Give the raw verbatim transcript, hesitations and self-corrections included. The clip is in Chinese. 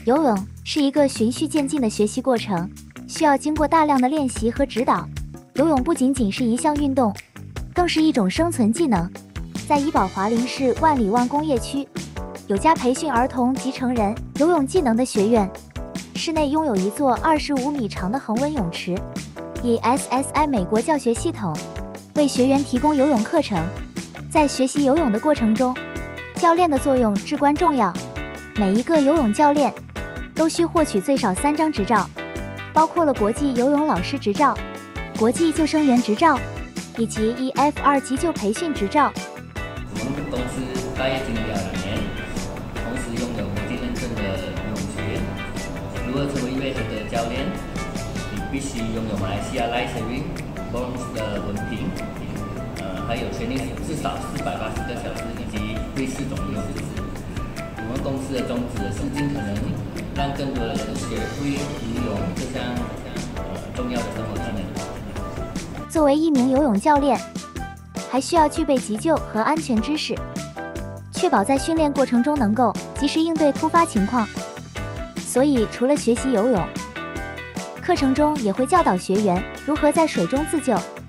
游泳是一个循序渐进的学习过程，需要经过大量的练习和指导。游泳不仅仅是一项运动，更是一种生存技能。在怡保华林市万里望工业区，有家培训儿童及成人游泳技能的学院，室内拥有一座二十五米长的恒温泳池，以 S S I 美国教学系统为学员提供游泳课程。在学习游泳的过程中，教练的作用至关重要。每一个游泳教练都需获取最少三张执照，包括了国际游泳老师执照、国际救生员执照以及 E F 二急救培训执照。 我们公司大业经营了两年，同时拥有国际认证的游泳学院。如何成为一位合格的教练，你必须拥有马来西亚 Life Saving Bonds 的文凭，呃，还有全年至少四百八十个小时，以及瑞士总游泳资质。我们公司的宗旨是尽可能让更多的人学会游泳这项呃重要的生活技能。 作为一名游泳教练，还需要具备急救和安全知识，确保在训练过程中能够及时应对突发情况。所以，除了学习游泳，课程中也会教导学员如何在水中自救。